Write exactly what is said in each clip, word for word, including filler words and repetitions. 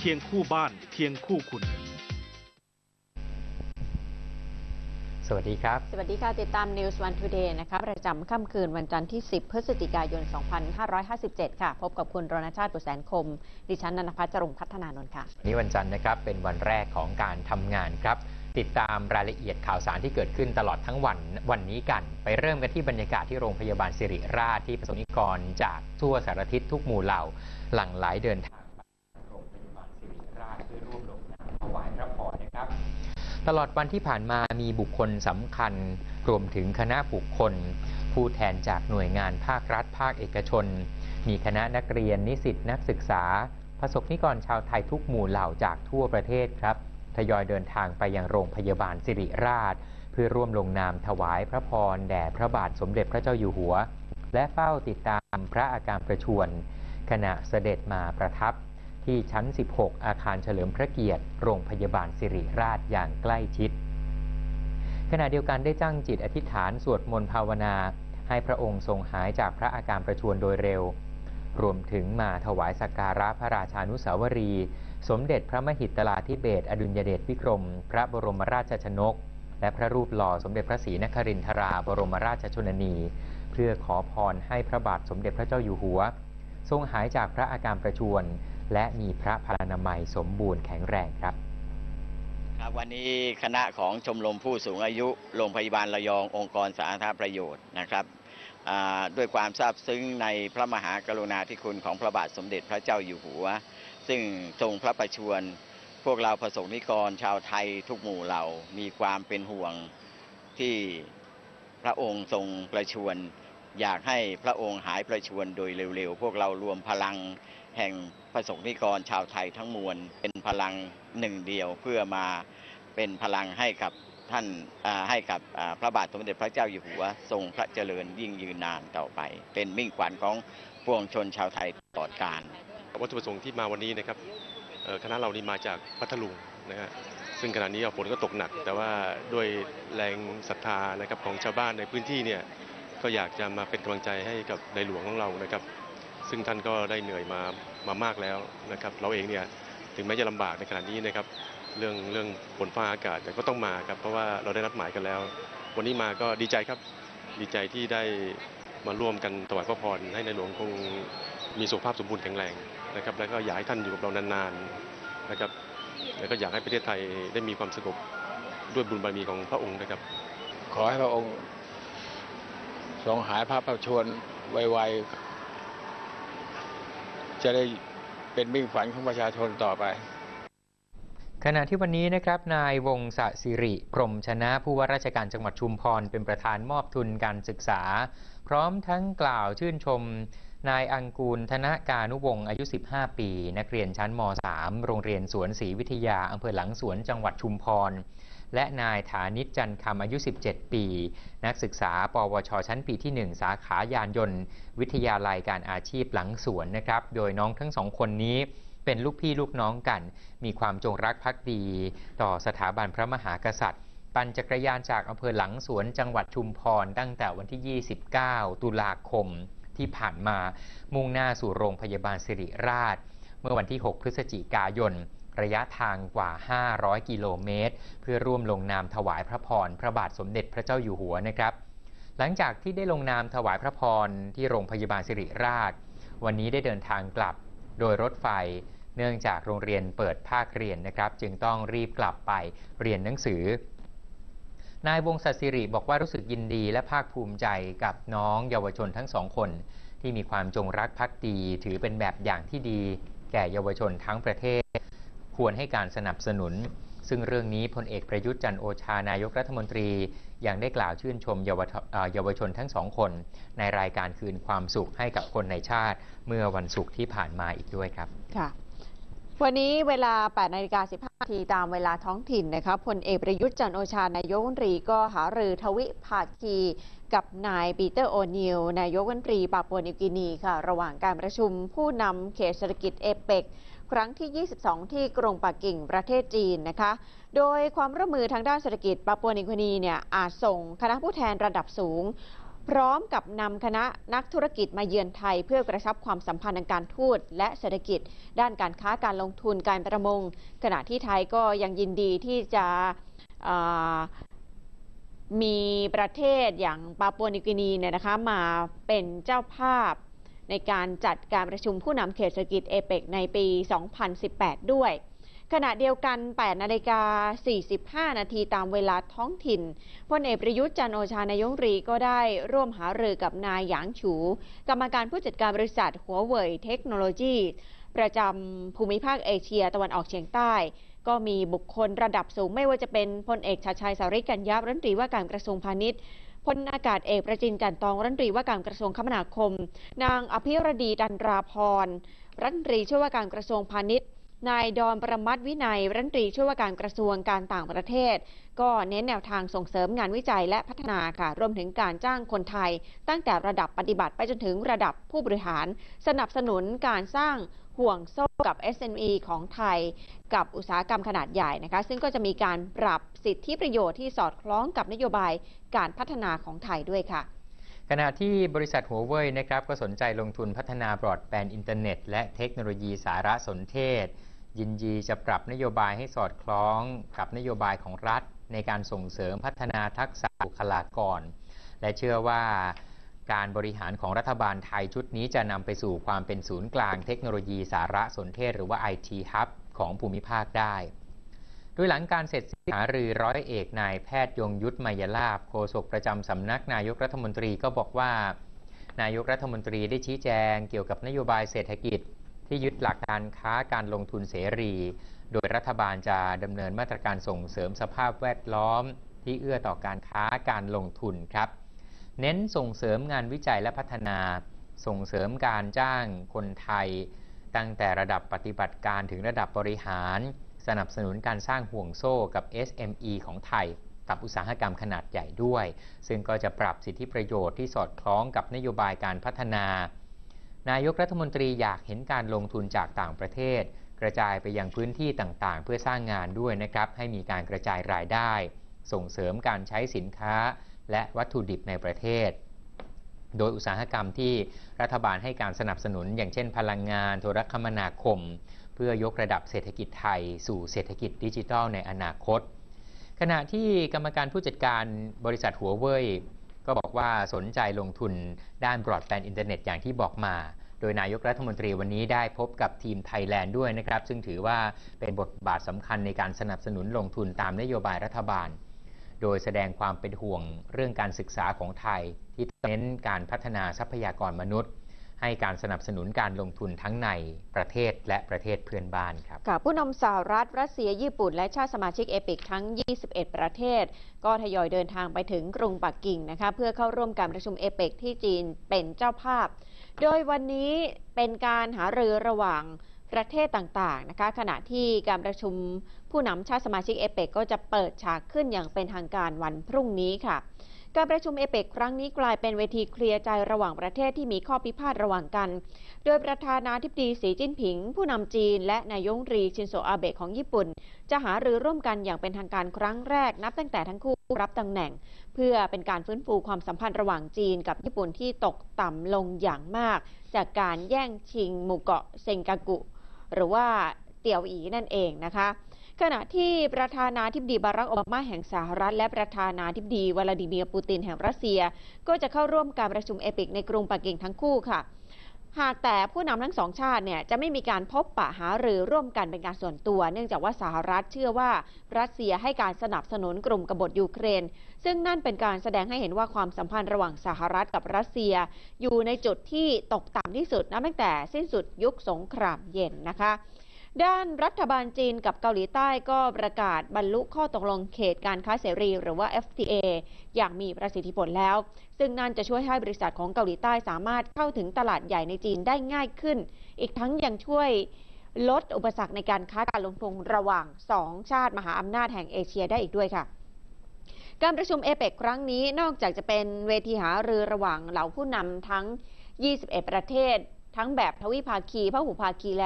คียงคู่บ้านเคียงคู่คุณสวัสดีครับสวัสดีค่ะติดตาม News One Today นะคะประจำค่ำคืนวันจันทร์ที่สิบพฤศจิกายนสองพันห้าร้อยห้าสิบเจ็ดค่ะพบกับคุณรณชาติบุษแสนคมดิฉันนันทพัฒน์จรุงพัฒนานนท์ค่ะนี่วันจันทร์นะครับเป็นวันแรกของการทำงานครับติดตามรายละเอียดข่าวสารที่เกิดขึ้นตลอดทั้งวันวันนี้กันไปเริ่มกันที่บรรยากาศที่โรงพยาบาลสิริราชที่ประสบนิกรจากทั่วสารทิศทุกหมู่เหล่าหลั่งไหลเดินทางไปโรงพยาบาลสิริราชเพื่อร่วมลงนามถวายพระพรนะครับตลอดวันที่ผ่านมามีบุคคลสำคัญรวมถึงคณะบุคคลผู้แทนจากหน่วยงานภาครัฐภาคเอกชนมีคณะนักเรียนนิสิตนักศึกษาประสบนิกรชาวไทยทุกหมู่เหล่าจากทั่วประเทศครับทยอยเดินทางไปยังโรงพยาบาลสิริราชเพื่อร่วมลงนามถวายพระพรแด่พระบาทสมเด็จพระเจ้าอยู่หัวและเฝ้าติดตามพระอาการประชวรขณะเสด็จมาประทับที่ชั้นสิบหกอาคารเฉลิมพระเกียรติโรงพยาบาลสิริราชอย่างใกล้ชิดขณะเดียวกันได้ตั้งจิตอธิษฐานสวดมนต์ภาวนาให้พระองค์ทรงหายจากพระอาการประชวรโดยเร็วรวมถึงมาถวายสักการะพระราชานุสาวรีย์สมเด็จพระมหิดลาธิเบศรอดุลยเดชวิกรมพระบรมราชชนกและพระรูปหล่อสมเด็จพระศรีนครินทราบรมราชชนนีเพื่อขอพรให้พระบาทสมเด็จพระเจ้าอยู่หัวทรงหายจากพระอาการประชวรและมีพระพลานามัยสมบูรณ์แข็งแรงครับครับวันนี้คณะของชมรมผู้สูงอายุโรงพยาบาลระยององค์กรสาธารณประโยชน์นะครับด้วยความซาบซึ้งในพระมหากรุณาธิคุณของพระบาทสมเด็จพระเจ้าอยู่หัวซึ่งทรงพระประชวรพวกเราประสบนิกรชาวไทยทุกหมู่เหล่ามีความเป็นห่วงที่พระองค์ทรงประชวรอยากให้พระองค์หายประชวรโดยเร็วๆพวกเรารวมพลังแห่งประสบนิกรชาวไทยทั้งมวลเป็นพลังหนึ่งเดียวเพื่อมาเป็นพลังให้กับท่านให้กับพระบาทสมเด็จพระเจ้าอยู่หัวทรงพระเจริญยิ่งยืนนานต่อไปเป็นมิ่งขวัญของปวงชนชาวไทยตลอดกาลวัตถุประสงค์ที่มาวันนี้นะครับคณะเรานี่มาจากพัทลุงนะฮะซึ่งขณะนี้ฝนก็ตกหนักแต่ว่าด้วยแรงศรัทธานะครับของชาวบ้านในพื้นที่เนี่ยก็อยากจะมาเป็นกำลังใจให้กับในหลวงของเรานะครับซึ่งท่านก็ได้เหนื่อยมามามากแล้วนะครับเราเองเนี่ยถึงแม้จะลำบากในขณะนี้นะครับเรื่องเรื่องฝนฟ้าอากาศแต่ก็ต้องมาครับเพราะว่าเราได้นัดหมายกันแล้ววันนี้มาก็ดีใจครับดีใจที่ได้มาร่วมกันถวายพระพรให้ในหลวงคงมีสุขภาพสมบูรณ์แข็งแรงนะครับแล้วก็อยากให้ท่านอยู่กับเรานานๆนะครับแล้วก็อยากให้ประเทศไทยได้มีความสงบด้วยบุญบารมีของพระองค์นะครับขอให้พระองค์ทรงหายพระประชวรไวๆจะได้เป็นมิ่งขวัญของประชาชนต่อไปขณะที่วันนี้นะครับนายวงศศิริพรหมชนะผู้ว่าราชการจังหวัดชุมพรเป็นประธานมอบทุนการศึกษาพร้อมทั้งกล่าวชื่นชมนายอังกูลธนกานุวงศ์อายุสิบห้าปีนักเรียนชั้นม สาม โรงเรียนสวนศรีวิทยาอำเภอหลังสวนจังหวัดชุมพรและนายฐานิชจันคำอายุสิบเจ็ดปีนักศึกษาปวชชั้นปีที่หนึ่งสาขายานยนต์วิทยาลัยการอาชีพหลังสวนนะครับโดยน้องทั้งสองคนนี้เป็นลูกพี่ลูกน้องกันมีความจงรักภักดีต่อสถาบันพระมหากษัตริย์ปั่นจักรยานจากอำเภอหลังสวนจังหวัดชุมพรตั้งแต่วันที่ยี่สิบเก้าตุลาคมที่ผ่านมามุ่งหน้าสู่โรงพยาบาลสิริราชเมื่อวันที่หกพฤศจิกายนระยะทางกว่าห้าร้อยกิโลเมตรเพื่อร่วมลงนามถวายพระพรพระบาทสมเด็จพระเจ้าอยู่หัวนะครับหลังจากที่ได้ลงนามถวายพระพรที่โรงพยาบาลสิริราชวันนี้ได้เดินทางกลับโดยรถไฟเนื่องจากโรงเรียนเปิดภาคเรียนนะครับจึงต้องรีบกลับไปเรียนหนังสือนายวงศศิริบอกว่ารู้สึกยินดีและภาคภูมิใจกับน้องเยาวชนทั้งสองคนที่มีความจงรักภักดีถือเป็นแบบอย่างที่ดีแก่เยาวชนทั้งประเทศควรให้การสนับสนุนซึ่งเรื่องนี้พลเอกประยุทธ์จันทร์โอชานายกรัฐมนตรียังได้กล่าวชื่นชมเยาวเยาวชนทั้งสองคนในรายการคืนความสุขให้กับคนในชาติเมื่อวันศุกร์ที่ผ่านมาอีกด้วยครับค่ะวันนี้เวลา แปดนาฬิกาสิบห้านาทีตามเวลาท้องถิ่นนะคะพลเอกประยุทธ์จันทร์โอชานายกรัฐมนตรีก็หารือทวิภาคีกับนายปีเตอร์โอนิลนายกรัฐมนตรีปาปัวนิวกินีค่ะระหว่างการประชุมผู้นำเขตเศรษฐกิจเอเปกครั้งที่ยี่สิบสองที่กรุงปักกิ่งประเทศจีนนะคะโดยความร่วมมือทางด้านเศรษฐกิจปาปัวนิวกินีเนี่ยอาจส่งคณะผู้แทนระดับสูงพร้อมกับนำคณะนักธุรกิจมาเยือนไทยเพื่อกระชับความสัมพันธ์ทางการทูตและเศรษฐกิจด้านการค้าการลงทุนการประมงขณะที่ไทยก็ยังยินดีที่จะมีประเทศอย่างปาปัวนิวกินีเนี่ยนะคะมาเป็นเจ้าภาพในการจัดการประชุมผู้นำเขตเศรษฐกิจเอเปกในปี สองพันสิบแปด ด้วยขณะเดียวกัน แปดนาฬิกาสี่สิบห้า นาทีตามเวลาท้องถิ่นพลเอกประยุทธ์จันทร์โอชานายกรัฐมนตรีก็ได้ร่วมหารือกับนายหยางฉูกรรมการผู้จัดการบริษัทหัวเว่ยเทคโนโลยีประจำภูมิภาคเอเชียตะวันออกเฉียงใต้ก็มีบุคคลระดับสูงไม่ว่าจะเป็นพลเอกชาญชัย สาริกัญญะรัฐมนตรีว่าการกระทรวงพาณิชย์พลอากาศเอกประจินจันทร์ตองรัฐมนตรีว่าการกระทรวงคมนาคมนางอภิรดีดันราพรรัฐมนตรีช่วยว่าการกระทรวงพาณิชย์นายดอนประมัติวินัยรัฐมนตรีช่วยว่าการกระทรวงการต่างประเทศก็เน้นแนวทางส่งเสริมงานวิจัยและพัฒนาค่ะรวมถึงการจ้างคนไทยตั้งแต่ระดับปฏิบัติไปจนถึงระดับผู้บริหารสนับสนุนการสร้างห่วงโซ่กับ เอส เอ็ม อี ของไทยกับอุตสาหกรรมขนาดใหญ่นะคะซึ่งก็จะมีการปรับสิทธิประโยชน์ที่สอดคล้องกับนโยบายการพัฒนาของไทยด้วยค่ะขณะที่บริษัทหัวเว่ยนะครับก็สนใจลงทุนพัฒนาบรอดแบนด์อินเทอร์เน็ตและเทคโนโลยีสารสนเทศยินดีจะปรับนโยบายให้สอดคล้องกับนโยบายของรัฐในการส่งเสริมพัฒนาทักษะบุคลากรและเชื่อว่าการบริหารของรัฐบาลไทยชุดนี้จะนำไปสู่ความเป็นศูนย์กลางเทคโนโลยีสารสนเทศหรือว่า ไอ ที Hub ของภูมิภาคได้โดยหลังการเสร็จสิ้นหารือร้อยเอกนายแพทย์ยงยุทธ มยลาภโฆษกประจำสำนักนายกรัฐมนตรีก็บอกว่านายกรัฐมนตรีได้ชี้แจงเกี่ยวกับนโยบายเศรษฐกิจที่ยึดหลักการค้าการลงทุนเสรีโดยรัฐบาลจะดำเนินมาตรการส่งเสริมสภาพแวดล้อมที่เอื้อต่อการค้าการลงทุนครับเน้นส่งเสริมงานวิจัยและพัฒนาส่งเสริมการจ้างคนไทยตั้งแต่ระดับปฏิบัติการถึงระดับบริหารสนับสนุนการสร้างห่วงโซ่กับ เอส เอ็ม อี ของไทยกับอุตสาหกรรมขนาดใหญ่ด้วยซึ่งก็จะปรับสิทธิประโยชน์ที่สอดคล้องกับนโยบายการพัฒนานายกรัฐมนตรีอยากเห็นการลงทุนจากต่างประเทศกระจายไปยังพื้นที่ต่างๆเพื่อสร้างงานด้วยนะครับให้มีการกระจายรายได้ส่งเสริมการใช้สินค้าและวัตถุดิบในประเทศโดยอุตสาหกรรมที่รัฐบาลให้การสนับสนุนอย่างเช่นพลังงานโทรคมนาคมเพื่อยกระดับเศรษฐกิจไทยสู่เศรษฐกิจดิจิทัลในอนาคตขณะที่กรรมการผู้จัดการบริษัทหัวเว่ยก็บอกว่าสนใจลงทุนด้านบรอดแบนด์อินเทอร์เน็ตอย่างที่บอกมาโดยนายกรัฐมนตรีวันนี้ได้พบกับทีมไทยแลนด์ด้วยนะครับซึ่งถือว่าเป็นบทบาทสำคัญในการสนับสนุนลงทุนตามนโยบายรัฐบาลโดยแสดงความเป็นห่วงเรื่องการศึกษาของไทยที่เน้นการพัฒนาทรัพยากรมนุษย์ให้การสนับสนุนการลงทุนทั้งในประเทศและประเทศเพื่อนบ้านครับค่ะผู้นำสหรัฐรัสเซียญี่ปุ่นและชาติสมาชิกเอเปกทั้งยี่สิบเอ็ดประเทศก็ทยอยเดินทางไปถึงกรุงปักกิ่งนะคะเพื่อเข้าร่วมการประชุมเอเปกที่จีนเป็นเจ้าภาพโดยวันนี้เป็นการหารือระหว่างประเทศต่างๆนะคะขณะที่การประชุมผู้นำชาติสมาชิกเอเปกก็จะเปิดฉากขึ้นอย่างเป็นทางการวันพรุ่งนี้ค่ะการประชุมเอเปกครั้งนี้กลายเป็นเวทีเคลียร์ใจระหว่างประเทศที่มีข้อพิพาทระหว่างกันโดยประธานาธิบดีสีจิ้นผิงผู้นำจีนและนายกรัฐมนตรีชินโซอาเบะของญี่ปุ่นจะหารือร่วมกันอย่างเป็นทางการครั้งแรกนับตั้งแต่ทั้งคู่รับตำแหน่งเพื่อเป็นการฟื้นฟูความสัมพันธ์ระหว่างจีนกับญี่ปุ่นที่ตกต่ำลงอย่างมากจากการแย่งชิงหมู่เกาะเซงกากุหรือว่าเตี่ยวอีนั่นเองนะคะขณะที่ประธานาธิบดีบารักโอบามาแห่งสหรัฐและประธานาธิบดีวลาดิเมียร์ปูตินแห่งรัสเซียก็จะเข้าร่วมการประชุมเอเปกในกรุงปักกิ่งทั้งคู่ค่ะหากแต่ผู้นำทั้งสองชาติเนี่ยจะไม่มีการพบปะหารือร่วมกันเป็นการส่วนตัวเนื่องจากว่าสหรัฐเชื่อว่ารัสเซียให้การสนับสนุนกลุ่มกบฏยูเครนซึ่งนั่นเป็นการแสดงให้เห็นว่าความสัมพันธ์ระหว่างสหรัฐกับรัสเซียอยู่ในจุดที่ตกต่ำที่สุดนับตั้งแต่สิ้นสุดยุคสงครามเย็นนะคะด้านรัฐบาลจีนกับเกาหลีใต้ก็ประกาศบรรลุข้อตกลงเขตการค้าเสรีหรือว่า เอฟ ที เอ อย่างมีประสิทธิผลแล้วซึ่งนั่นจะช่วยให้บริษัทของเกาหลีใต้สามารถเข้าถึงตลาดใหญ่ในจีนได้ง่ายขึ้นอีกทั้งยังช่วยลดอุปสรรคในการค้าการลงทุนระหว่างสองชาติมหาอำนาจแห่งเอเชียได้อีกด้วยค่ะการประชุมเอเปกครั้งนี้นอกจากจะเป็นเวทีหารือระหว่างเหล่าผู้นำทั้งยี่สิบเอ็ดประเทศทั้งแบบทวิภาคีพหุภาคีแล้ว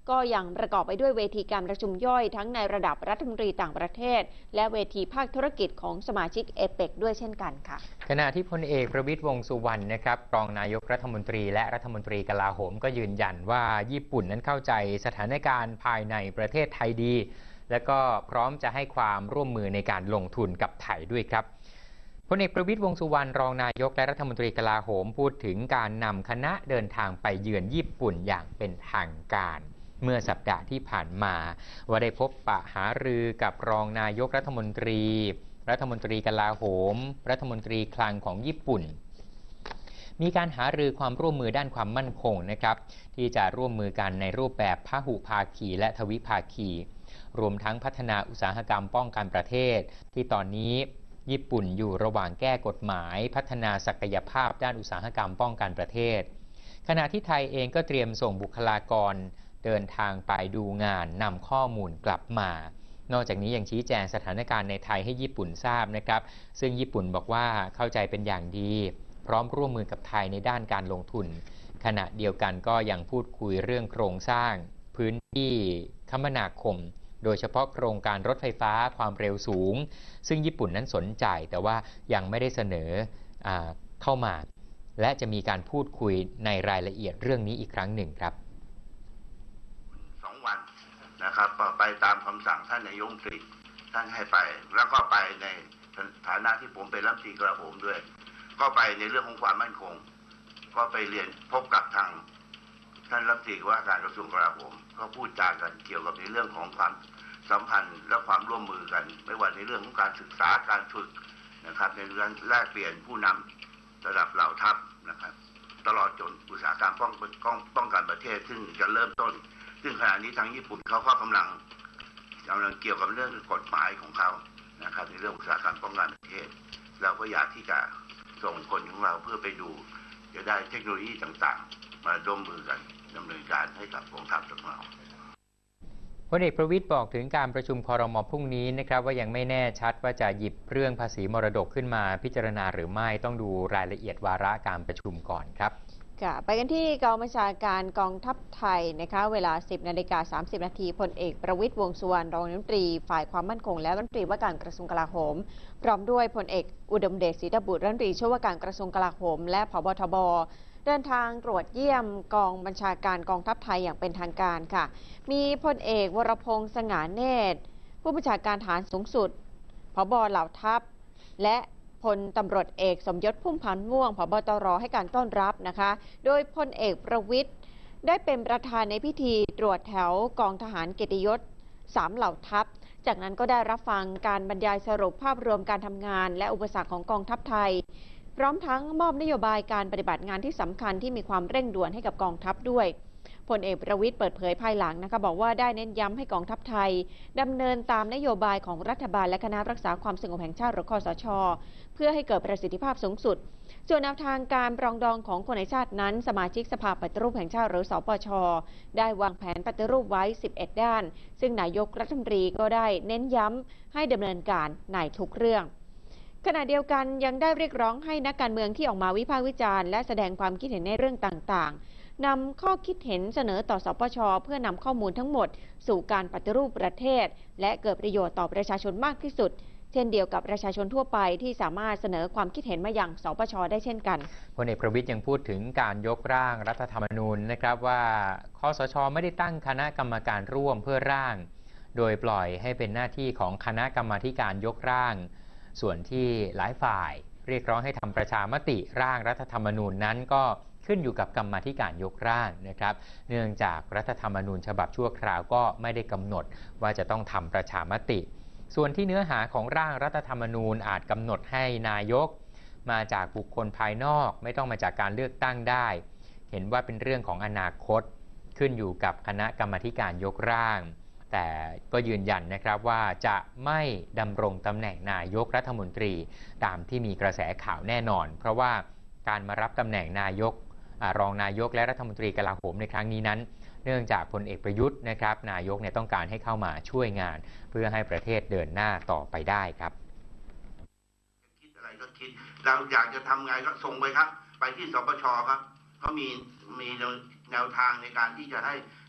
ก็ยังประกอบไปด้วยเวทีการประชุมย่อยทั้งในระดับรัฐมนตรีต่างประเทศและเวทีภาคธุรกิจของสมาชิกเอเปกด้วยเช่นกันค่ะขณะที่พลเอกประวิตรวงษ์สุวรรณนะครับรองนายกรัฐมนตรีและรัฐมนตรีกลาโหมก็ยืนยันว่าญี่ปุ่นนั้นเข้าใจสถานการณ์ภายในประเทศไทยดีและก็พร้อมจะให้ความร่วมมือในการลงทุนกับไทยด้วยครับพลเอกประวิตรวงษ์สุวรรณรองนายกและรัฐมนตรีกลาโหมพูดถึงการนำคณะเดินทางไปเยือนญี่ปุ่นอย่างเป็นทางการเมื่อสัปดาห์ที่ผ่านมาว่าได้พบปะหารือกับรองนายกรัฐมนตรีรัฐมนตรีกลาโหมรัฐมนตรีคลังของญี่ปุ่นมีการหารือความร่วมมือด้านความมั่นคงนะครับที่จะร่วมมือกันในรูปแบบพหุภาคีและทวิภาคีรวมทั้งพัฒนาอุตสาหกรรมป้องกันประเทศที่ตอนนี้ญี่ปุ่นอยู่ระหว่างแก้กฎหมายพัฒนาศักยภาพด้านอุตสาหกรรมป้องกันประเทศขณะที่ไทยเองก็เตรียมส่งบุคลากรเดินทางไปดูงานนำข้อมูลกลับมานอกจากนี้ยังชี้แจงสถานการณ์ในไทยให้ญี่ปุ่นทราบนะครับซึ่งญี่ปุ่นบอกว่าเข้าใจเป็นอย่างดีพร้อมร่วมมือกับไทยในด้านการลงทุนขณะเดียวกันก็ยังพูดคุยเรื่องโครงสร้างพื้นที่คมนาคมโดยเฉพาะโครงการรถไฟฟ้าความเร็วสูงซึ่งญี่ปุ่นนั้นสนใจแต่ว่ายังไม่ได้เสนออาเข้ามาและจะมีการพูดคุยในรายละเอียดเรื่องนี้อีกครั้งหนึ่งครับสองวันนะครับไปตามคำสั่งท่านนายกรัฐมนตรีท่านให้ไปแล้วก็ไปในฐานะที่ผมเป็นรัฐมนตรีกลาโหมด้วยก็ไปในเรื่องของความมั่นคงก็ไปเรียนพบกับทางท่านรัฐมนตรีว่าการกระทรวงกลาโหมก็พูดจากันเกี่ยวกับในเรื่องของความสัมพันธ์และความร่วมมือกันไม่ว่าในเรื่องของการศึกษาการฝึกนะครับในเรื่องแลกเปลี่ยนผู้นำระดับเหล่าทัพนะครับตลอดจนอุตสาหกรรมป้องป้องกันประเทศซึ่งจะเริ่มต้นซึ่งขณะนี้ทางญี่ปุ่นเขาก็กำลังกำลังเกี่ยวกับเรื่องกฎหมายของเขานะครับในเรื่องอุตสาหกรรมป้องกันประเทศเราก็อยากที่จะส่งคนของเราเพื่อไปดูจะได้เทคโนโลยีต่างๆมาร่วมมือกันดำเนินการให้กับกองทัพของเราพลเอกประวิตรบอกถึงการประชุมครม.พรุ่งนี้นะครับว่ายังไม่แน่ชัดว่าจะหยิบเรื่องภาษีมรดกขึ้นมาพิจารณาหรือไม่ต้องดูรายละเอียดวาระการประชุมก่อนครับค่ะไปกันที่กองบัญชาการกองทัพไทยนะคะเวลา สิบนาฬิกาสามสิบนาทีพลเอกประวิตรวงษ์สุวรรณรองนายกรัฐมนตรีฝ่ายความมั่นคงและรัฐมนตรีว่าการกระทรวงกลาโหมพร้อมด้วยพลเอกอุดมเดชศรีตบุตรรัฐมนตรีช่วยว่าการกระทรวงกลาโหมและผบ.ทบ.เดินทางตรวจเยี่ยมกองบัญชาการกองทัพไทยอย่างเป็นทางการค่ะมีพลเอกวรพงษ์สง่าเนตรผู้บัญชาการทหารสูงสุดผบ.เหล่าทัพและพลตำรวจเอกสมยศพุ่มพันธ์ม่วงผบ.ตร.ให้การต้อนรับนะคะโดยพลเอกประวิตรได้เป็นประธานในพิธีตรวจแถวกองทหารเกียรติยศสามเหล่าทัพจากนั้นก็ได้รับฟังการบรรยายสรุปภาพรวมการทำงานและอุปสรรคของกองทัพไทยพร้อมทั้งมอบนโยบายการปฏิบัติงานที่สำคัญที่มีความเร่งด่วนให้กับกองทัพด้วยพลเอกประวิตรเปิดเผยภายหลังนะคะบอกว่าได้เน้นย้ำให้กองทัพไทยดำเนินตามนโยบายของรัฐบาลและคณะรักษาความสงบแห่งชาติหรือคสช.เพื่อให้เกิดประสิทธิภาพสูงสุดส่วนแนวทางการปรองดองของคนในชาตินั้นสมาชิกสภาปฏิรูปแห่งชาติหรือสปช.ได้วางแผนปฏิรูปไว้สิบเอ็ดด้านซึ่งนายกรัฐมนตรีก็ได้เน้นย้ำให้ดำเนินการในทุกเรื่องขณะเดียวกันยังได้เรียกร้องให้นักการเมืองที่ออกมาวิพากษ์วิจารณ์และแสดงความคิดเห็นในเรื่องต่างๆนำข้อคิดเห็นเสนอต่อสปช.เพื่อนำข้อมูลทั้งหมดสู่การปฏิรูปประเทศและเกิดประโยชน์ต่อประชาชนมากที่สุดเช่นเดียวกับประชาชนทั่วไปที่สามารถเสนอความคิดเห็นมายังสปช.ได้เช่นกันพลเอกประวิตรยังพูดถึงการยกร่างรัฐธรรมนูญนะครับว่าคสช.ไม่ได้ตั้งคณะกรรมการร่วมเพื่อร่างโดยปล่อยให้เป็นหน้าที่ของคณะกรรมาธิการยกร่างส่วนที่หลายฝ่ายเรียกร้องให้ทำประชามติร่างรัฐธรรมนูญนั้นก็ขึ้นอยู่กับกรรมาธิการยกร่างนะครับเนื่องจากรัฐธรรมนูญฉบับชั่วคราวก็ไม่ได้กำหนดว่าจะต้องทำประชามติส่วนที่เนื้อหาของร่างรัฐธรรมนูญอาจกำหนดให้นายกมาจากบุคคลภายนอกไม่ต้องมาจากการเลือกตั้งได้เห็นว่าเป็นเรื่องของอนาคตขึ้นอยู่กับคณะกรรมาธิการยกร่างแต่ก็ยืนยันนะครับว่าจะไม่ดำรงตำแหน่งนายกรัฐมนตรีตามที่มีกระแสข่าวแน่นอนเพราะว่าการมารับตำแหน่งนายกรองนายกและรัฐมนตรีกลาโหมในครั้งนี้นั้นเนื่องจากพลเอกประยุทธ์นะครับนายกเนี่ยต้องการให้เข้ามาช่วยงานเพื่อให้ประเทศเดินหน้าต่อไปได้ครับคิดอะไรก็คิดเราอยากจะทำไงก็ส่งไปครับไปที่สปช.ครับเขามีมีแนวทางในการที่จะให้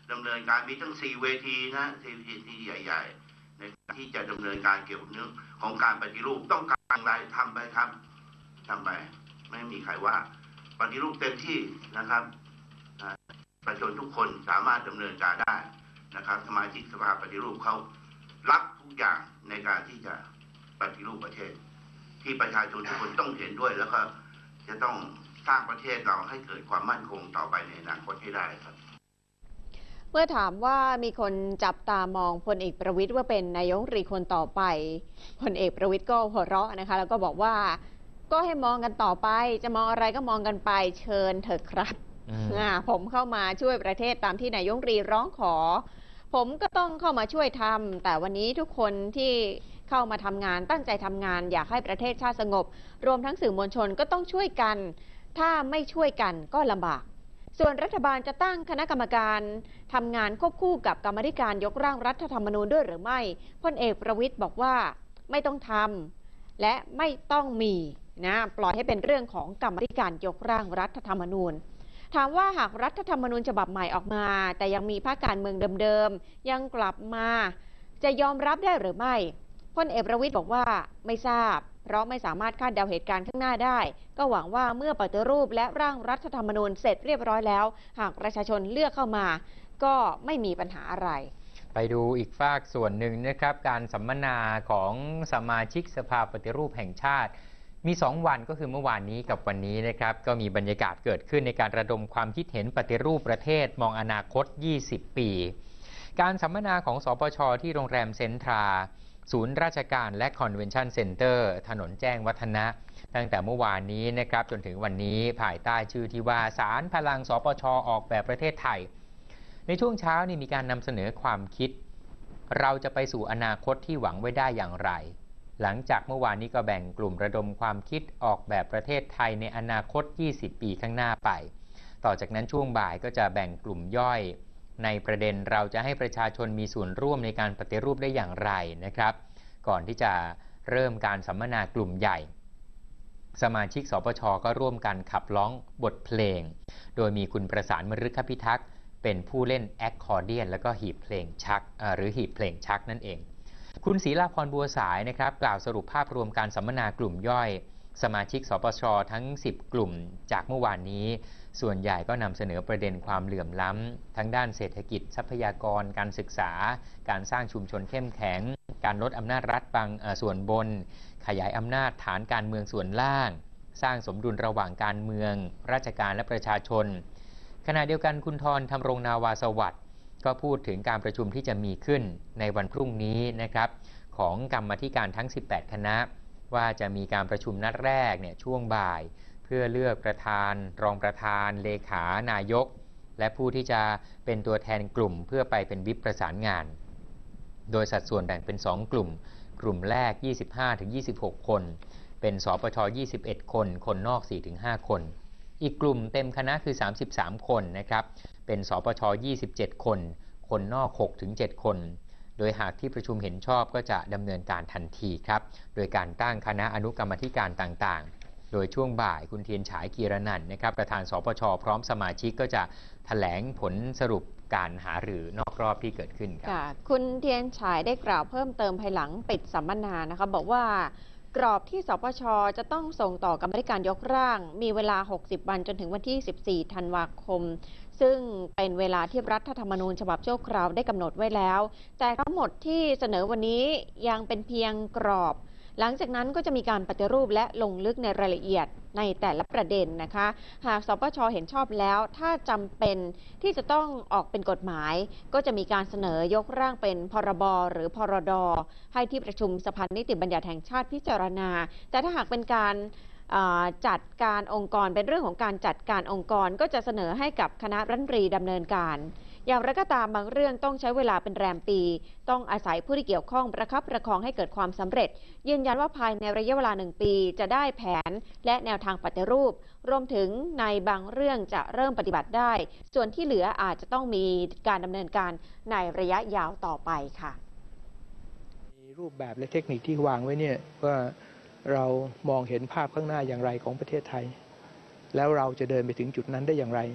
ดำเนินการมีทั้งสี่เวทีนะสี่เวทีใหญ่ๆในการที่จะดำเนินการเกี่ยวกับเรื่องของการปฏิรูปต้องการอะไรทำไปครับทำไปไม่มีใครว่าปฏิรูปเต็มที่นะครับประชาชนทุกคนสามารถดำเนินการได้นะครับสมาชิกสภาปฏิรูปเขารับทุกอย่างในการที่จะปฏิรูปประเทศที่ประชาชนทุกคนต้องเห็นด้วยแล้วก็จะต้องสร้างประเทศเราให้เกิดความมั่นคงต่อไปในอนาคตให้ได้ครับเมื่อถามว่ามีคนจับตามองพลเอกประวิตรว่าเป็นนายกรัฐมนตรีคนต่อไปพลเอกประวิตรก็หัวเราะนะคะแล้วก็บอกว่าก็ให้มองกันต่อไปจะมองอะไรก็มองกันไปเชิญเถอะครับผมเข้ามาช่วยประเทศตามที่นายกรัฐมนตรีร้องขอผมก็ต้องเข้ามาช่วยทำแต่วันนี้ทุกคนที่เข้ามาทำงานตั้งใจทำงานอยากให้ประเทศชาติสงบรวมทั้งสื่อมวลชนก็ต้องช่วยกันถ้าไม่ช่วยกันก็ลำบากส่วนรัฐบาลจะตั้งคณะกรรมการทำงานควบคู่กับกรรมาธิการยกร่างรัฐธรรมนูญด้วยหรือไม่พลเอกประวิตรบอกว่าไม่ต้องทำและไม่ต้องมีนะปล่อยให้เป็นเรื่องของกรรมาธิการยกร่างรัฐธรรมนูญถามว่าหากรัฐธรรมนูญฉบับใหม่ออกมาแต่ยังมีพรรคการเมืองเดิมๆยังกลับมาจะยอมรับได้หรือไม่พลเอกประวิตรบอกว่าไม่ทราบเพราะไม่สามารถคาดเดาเหตุการณ์ข้างหน้าได้ก็หวังว่าเมื่อปฏิรูปและร่างรัฐธรรมนูญเสร็จเรียบร้อยแล้วหากประชาชนเลือกเข้ามาก็ไม่มีปัญหาอะไรไปดูอีกฝากส่วนหนึ่งนะครับการสัมมนาของสมาชิกสภาปฏิรูปแห่งชาติมีสองวันก็คือเมื่อวานนี้กับวันนี้นะครับก็มีบรรยากาศเกิดขึ้นในการระดมความคิดเห็นปฏิรูปประเทศมองอนาคตยี่สิบปีการสัมมนาของสปช.ที่โรงแรมเซ็นทราศูนย์ราชการและคอนเวนชั่นเซ็นเตอร์ถนนแจ้งวัฒนะตั้งแต่เมื่อวานนี้นะครับจนถึงวันนี้ภายใต้ชื่อที่ว่าศาลพลังสปช.ออกแบบประเทศไทยในช่วงเช้านี่มีการนำเสนอความคิดเราจะไปสู่อนาคตที่หวังไว้ได้อย่างไรหลังจากเมื่อวานนี้ก็แบ่งกลุ่มระดมความคิดออกแบบประเทศไทยในอนาคตยี่สิบปีข้างหน้าไปต่อจากนั้นช่วงบ่ายก็จะแบ่งกลุ่มย่อยในประเด็นเราจะให้ประชาชนมีส่วนร่วมในการปฏิรูปได้อย่างไรนะครับก่อนที่จะเริ่มการสัมมนากลุ่มใหญ่สมาชิกสปช.ก็ร่วมกันขับร้องบทเพลงโดยมีคุณประสานมฤคพิทักษ์เป็นผู้เล่นแอคคอร์เดียนแล้วก็หีบเพลงชักหรือหีบเพลงชักนั่นเองคุณศรีลาพรบัวสายนะครับกล่าวสรุปภาพรวมการสัมมนากลุ่มย่อยสมาชิกสปช.ทั้งสิบกลุ่มจากเมื่อวานนี้ส่วนใหญ่ก็นำเสนอประเด็นความเหลื่อมล้ำทั้งด้านเศรษฐกิจทรัพยากรการศึกษาการสร้างชุมชนเข้มแข็งการลดอำนาจรัฐบางส่วนบนขยายอำนาจฐานการเมืองส่วนล่างสร้างสมดุลระหว่างการเมืองราชการและประชาชนขณะเดียวกันคุณธรธำรงนาวาสวัสดิ์ก็พูดถึงการประชุมที่จะมีขึ้นในวันพรุ่งนี้นะครับของกรรมาธิการทั้งสิบแปดคณะว่าจะมีการประชุมนัดแรกเนี่ยช่วงบ่ายเพื่อเลือกประธานรองประธานเลขานายกและผู้ที่จะเป็นตัวแทนกลุ่มเพื่อไปเป็นวิปประสานงานโดยสัดส่วนแบ่งเป็นสองกลุ่มกลุ่มแรก ยี่สิบห้าถึงยี่สิบหก คนเป็นสปช ยี่สิบเอ็ด คนคนนอก สี่ถึงห้า คนอีกกลุ่มเต็มคณะคือสามสิบสามคนนะครับเป็นสปช ยี่สิบเจ็ด คนคนนอก หกถึงเจ็ด คนโดยหากที่ประชุมเห็นชอบก็จะดำเนินการทันทีครับโดยการตั้งคณะอนุกรรมาธิการต่างๆโดยช่วงบ่ายคุณเทียนฉายกีรนันท์นะครับประธานสปช.พร้อมสมาชิกก็จะแถลงผลสรุปการหารือนอกรอบที่เกิดขึ้นครับคุณเทียนฉายได้กล่าวเพิ่มเติมภายหลังปิดสัมมนานะคะบอกว่ากรอบที่สปช.จะต้องส่งต่อกรรมาธิการยกร่างมีเวลาหกสิบวันจนถึงวันที่สิบสี่ธันวาคมซึ่งเป็นเวลาที่รัฐธรรมนูญฉบับชั่วคราวได้กำหนดไว้แล้วแต่ทั้งหมดที่เสนอวันนี้ยังเป็นเพียงกรอบหลังจากนั้นก็จะมีการปฏิรูปและลงลึกในรายละเอียดในแต่ละประเด็นนะคะหากสปช.เห็นชอบแล้วถ้าจำเป็นที่จะต้องออกเป็นกฎหมายก็จะมีการเสนอยกร่างเป็นพรบหรือพรดให้ที่ประชุมสภานิติบัญญัติแห่งชาติพิจารณาแต่ถ้าหากเป็นการจัดการองค์กรเป็นเรื่องของการจัดการองค์กรก็จะเสนอให้กับคณะรัฐมนตรีดำเนินการอย่างไรก็ตามบางเรื่องต้องใช้เวลาเป็นแรมปีต้องอาศัยผู้ที่เกี่ยวข้องประคับประคองให้เกิดความสำเร็จยืนยันว่าภายในระยะเวลาหนึ่งปีจะได้แผนและแนวทางปฏิรูปรวมถึงในบางเรื่องจะเริ่มปฏิบัติได้ส่วนที่เหลืออาจจะต้องมีการดำเนินการในระยะยาวต่อไปค่ะรูปแบบและเทคนิคที่วางไว้เนี่ยว่าเรามองเห็นภาพข้างหน้าอย่างไรของประเทศไทยแล้วเราจะเดินไปถึงจุดนั้นได้อย่างไร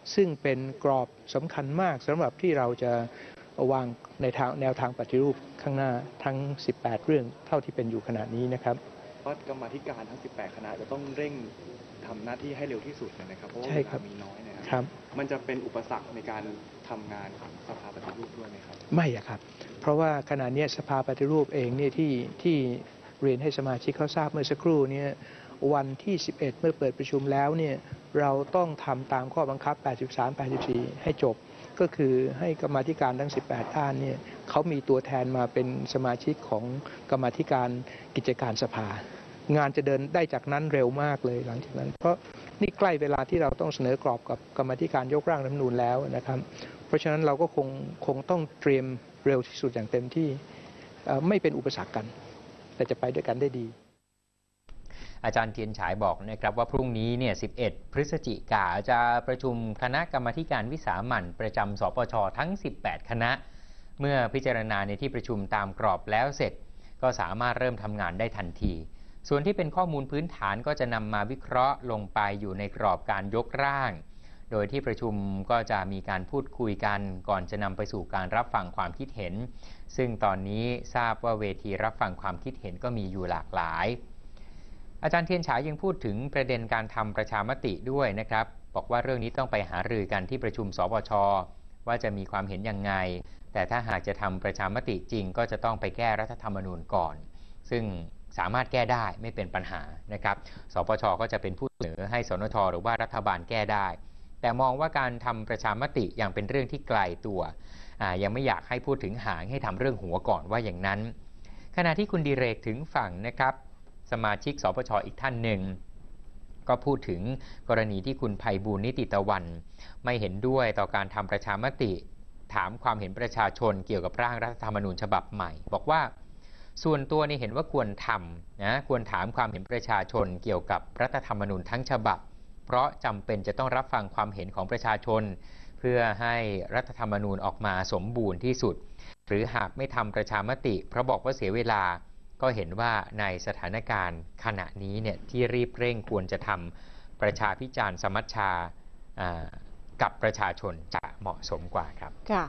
ซึ่งเป็นกรอบสำคัญมากสำหรับที่เราจะวางในทางแนวทางปฏิรูปข้างหน้าทั้งสิบแปดเรื่องเท่าที่เป็นอยู่ขณะนี้นะครับว่ากรรมาธิการทั้งสิบแปดคณะจะต้องเร่งทำหน้าที่ให้เร็วที่สุดเลยนะครับเพราะว่าเวลามีน้อยนะครับมันจะเป็นอุปสรรคในการทำงานของสภาปฏิรูปด้วยไหมครับไม่อะครับเพราะว่าขณะนี้สภาปฏิรูปเองเนี่ยที่ที่เรียนให้สมาชิกเขาทราบเมื่อสักครู่เนี่ยวันที่สิบเอ็ดเมื่อเปิดประชุมแล้วเนี่ยเราต้องทำตามข้อบังคับแปดสิบสาม แปดสิบสี่ให้จบก็คือให้กรรมาธิการทั้งสิบแปดท่านเนี่ยเขามีตัวแทนมาเป็นสมาชิกของกรรมาธิการกิจการสภางานจะเดินได้จากนั้นเร็วมากเลยหลังจากนั้นเพราะนี่ใกล้เวลาที่เราต้องเสนอกรอบกับกรรมาธิการยกร่างรัฐธรรมนูญแล้วนะครับเพราะฉะนั้นเราก็คงคงต้องเตรียมเร็วที่สุดอย่างเต็มที่ไม่เป็นอุปสรรคกันแต่จะไปด้วยกันได้ดีอาจารย์เทียนฉายบอกนะครับว่าพรุ่งนี้เนี่ยสิบเอ็ดพฤศจิกายนจะประชุมคณะกรรมาการวิสามัญประจำสปช.ทั้งสิบแปดคณะเมื่อพิจารณาในที่ประชุมตามกรอบแล้วเสร็จก็สามารถเริ่มทำงานได้ทันทีส่วนที่เป็นข้อมูลพื้นฐานก็จะนำมาวิเคราะห์ลงไปอยู่ในกรอบการยกร่างโดยที่ประชุมก็จะมีการพูดคุยกันก่อนจะนำไปสู่การรับฟังความคิดเห็นซึ่งตอนนี้ทราบว่าเวทีรับฟังความคิดเห็นก็มีอยู่หลากหลายอาจารย์เทียนฉายยังพูดถึงประเด็นการทำประชามติด้วยนะครับบอกว่าเรื่องนี้ต้องไปหารือกันที่ประชุมสปช.ว่าจะมีความเห็นยังไงแต่ถ้าหากจะทำประชามติจริงก็จะต้องไปแก้รัฐธรรมนูญก่อนซึ่งสามารถแก้ได้ไม่เป็นปัญหานะครับสปช.ก็จะเป็นผู้เสนอให้สนช.หรือว่ารัฐบาลแก้ได้แต่มองว่าการทำประชามติยังเป็นเรื่องที่ไกลตัวยังไม่อยากให้พูดถึงหางให้ทำเรื่องหัวก่อนว่าอย่างนั้นขณะที่คุณดิเรกถึงฝั่งนะครับสมาชิกสปช.อีกท่านหนึ่งก็พูดถึงกรณีที่คุณไพบูลย์นิติตะวันไม่เห็นด้วยต่อการทำประชามติถามความเห็นประชาชนเกี่ยวกับร่างรัฐธรรมนูญฉบับใหม่บอกว่าส่วนตัวนี่เห็นว่าควรทำนะควรถามความเห็นประชาชนเกี่ยวกับรัฐธรรมนูญทั้งฉบับเพราะจำเป็นจะต้องรับฟังความเห็นของประชาชนเพื่อให้รัฐธรรมนูญออกมาสมบูรณ์ที่สุดหรือหากไม่ทำประชามติเพราะบอกว่าเสียเวลาก็เห็นว่าในสถานการณ์ขณะนี้เนี่ยที่รีบเร่งควรจะทำประชาพิจารณ์สมัชชากับประชาชนจะเหมาะสมกว่าครับค่ะ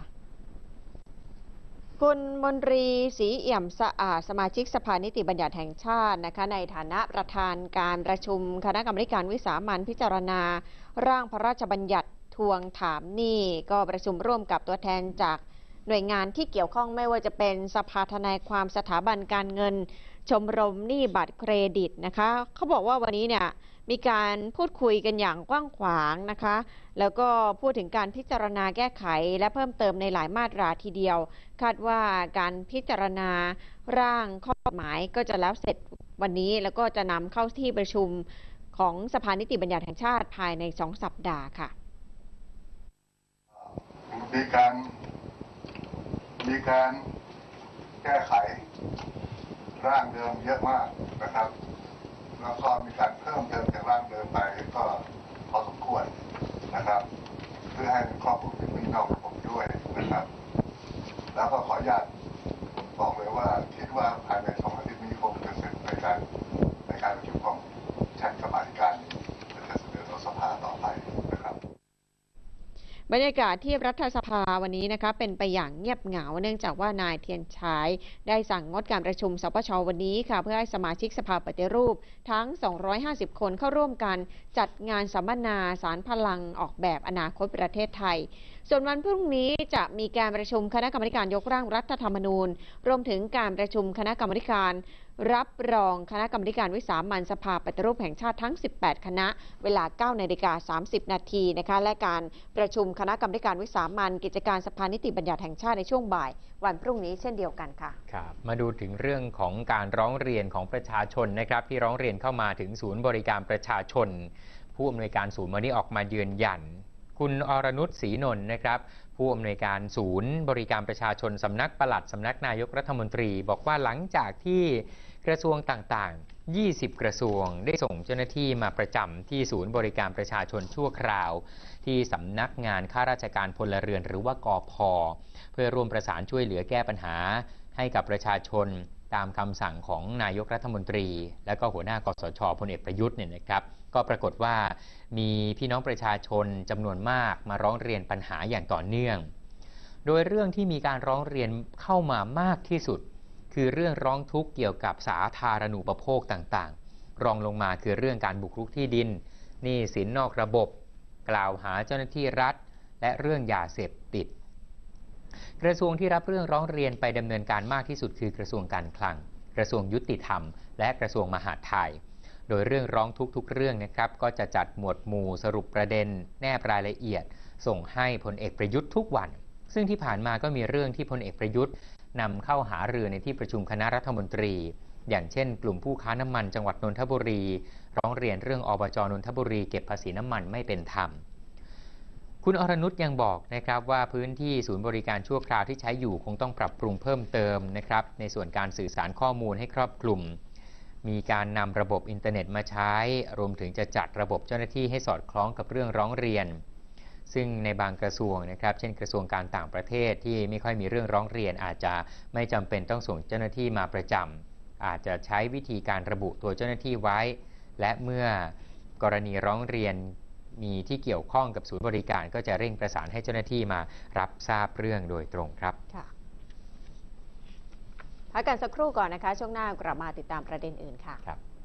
คุณมนตรีศรีเอี่ยมสะอาดสมาชิกสภานิติบัญญัติแห่งชาตินะคะในฐานะประธานการประชุมคณะกรรมการวิสามัญพิจารณาร่างพระราชบัญญัติทวงถามหนี้ก็ประชุมร่วมกับตัวแทนจากหน่วยงานที่เกี่ยวข้องไม่ว่าจะเป็นสภาทนายความสถาบันการเงินชมรมหนี้บัตรเครดิตนะคะเขาบอกว่าวันนี้เนี่ยมีการพูดคุยกันอย่างกว้างขวางนะคะแล้วก็พูดถึงการพิจารณาแก้ไขและเพิ่มเติมในหลายมาตราทีเดียวคาดว่าการพิจารณาร่างข้อกฎหมายก็จะแล้วเสร็จวันนี้แล้วก็จะนำเข้าที่ประชุมของสภานิติบัญญัติแห่งชาติภายในสองสัปดาห์ค่ะมีการมีการแก้ไขร่างเดิมเยอะมากนะครับแล้วก็มีการเพิ่มเติมจากร่างเดิมไปก็พอสมควรนะครับเพื่อให้ครอบคลุมถึงพี่น้องผมด้วยนะครับแล้วก็ขออนุญาตบอกเลยว่าคิดว่าภายในสองอาทิตย์นี้คงจะเสร็จในการในการประชุมของชั้นกรรมาธิการและจะเสนอต่อสภาต่อไปนะครับบรรยากาศที่รัฐสภาวันนี้นะคะเป็นไปอย่างเงียบเหงาเนื่องจากว่านายเทียนฉายได้สั่งงดการประชุมสปช.วันนี้ค่ะเพื่อให้สมาชิกสภาปฏิรูปทั้งสองร้อยห้าสิบคนเข้าร่วมกันจัดงานสัมมนาสารพลังออกแบบอนาคตประเทศไทยส่วนวันพรุ่งนี้จะมีการประชุมคณะกรรมการยกร่างรัฐธรรมนูญรวมถึงการประชุมคณะกรรมการรับรองคณะกรรมการวิสามัญสภาปฏิรูปแห่งชาติทั้งสิบแปดคณะเวลา เก้านาฬิกาสามสิบนาทีนะคะและการประชุมคณะกรรมการวิสามัญกิจการสภานิติบัญญัติแห่งชาติในช่วงบ่ายวันพรุ่งนี้เช่นเดียวกันค่ะครับมาดูถึงเรื่องของการร้องเรียนของประชาชนนะครับที่ร้องเรียนเข้ามาถึงศูนย์บริการประชาชนผู้อำนวยการศูนย์วันนี้ออกมายืนยันคุณอรนุชศรีนนท์นะครับผู้อำนวยการศูนย์บริการประชาชนสำนักปลัดสำนักนายกรัฐมนตรีบอกว่าหลังจากที่กระทรวงต่างๆยี่สิบกระทรวงได้ส่งเจ้าหน้าที่มาประจำที่ศูนย์บริการประชาชนชั่วคราวที่สำนักงานข้าราชการพลเรือนหรือว่ากพ.เพื่อร่วมประสานช่วยเหลือแก้ปัญหาให้กับประชาชนตามคำสั่งของนายกรัฐมนตรีและก็หัวหน้ากสชพลเอกประยุทธ์เนี่ยนะครับก็ปรากฏว่ามีพี่น้องประชาชนจำนวนมากมาร้องเรียนปัญหาอย่างต่อเนื่องโดยเรื่องที่มีการร้องเรียนเข้ามามากที่สุดคือเรื่องร้องทุกข์เกี่ยวกับสาธารณูปโภคต่างๆรองลงมาคือเรื่องการบุกรุกที่ดินหนี้สินนอกระบบกล่าวหาเจ้าหน้าที่รัฐและเรื่องยาเสพติดกระทรวงที่รับเรื่องร้องเรียนไปดำเนินการมากที่สุดคือกระทรวงการคลังกระทรวงยุติธรรมและกระทรวงมหาดไทยโดยเรื่องร้องทุกทุกเรื่องนะครับก็จะจัดหมวดหมู่สรุปประเด็นแนบรายละเอียดส่งให้พลเอกประยุทธ์ทุกวันซึ่งที่ผ่านมาก็มีเรื่องที่พลเอกประยุทธ์นำเข้าหารือในที่ประชุมคณะรัฐมนตรีอย่างเช่นกลุ่มผู้ค้าน้ำมันจังหวัดนนทบุรีร้องเรียนเรื่องอบจ.นนทบุรีเก็บภาษีน้ำมันไม่เป็นธรรมคุณอรนุชยังบอกนะครับว่าพื้นที่ศูนย์บริการชั่วคราวที่ใช้อยู่คงต้องปรับปรุงเพิ่มเติมนะครับในส่วนการสื่อสารข้อมูลให้ครอบคลุมมีการนำระบบอินเทอร์เน็ตมาใช้รวมถึงจะจัดระบบเจ้าหน้าที่ให้สอดคล้องกับเรื่องร้องเรียนซึ่งในบางกระทรวงนะครับเช่นกระทรวงการต่างประเทศที่ไม่ค่อยมีเรื่องร้องเรียนอาจจะไม่จำเป็นต้องส่งเจ้าหน้าที่มาประจำอาจจะใช้วิธีการระบุตัวเจ้าหน้าที่ไว้และเมื่อกรณีร้องเรียนมีที่เกี่ยวข้องกับศูนย์บริการก็จะเร่งประสานให้เจ้าหน้าที่มารับทราบเรื่องโดยตรงครับค่ะพักกันสักครู่ก่อนนะคะช่วงหน้ากลับมาติดตามประเด็นอื่นค่ะครับ